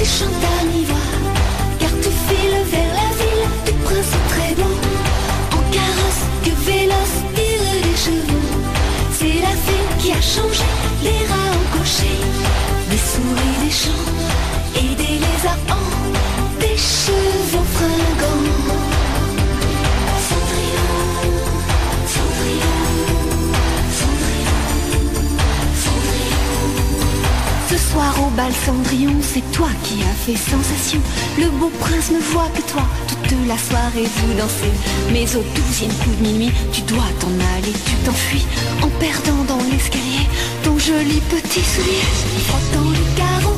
chante à mi-voix, car tu files vers la ville du prince très beau. En carrosse que véloce tire des chevaux. C'est la fée qui a changé les rats en cochers, des souris, des champs et des lézards en des chevaux fringants. Cendrillon, Cendrillon, Cendrillon, Cendrillon. Ce soir au bal Cendrillon, c'est toi qui as fait sensation. Le beau prince ne voit que toi, toute la soirée vous dansez. Mais au 12e coup de minuit, tu dois t'en aller, tu t'enfuis en perdant dans l'escalier ton joli petit soulier. Frottant le carreau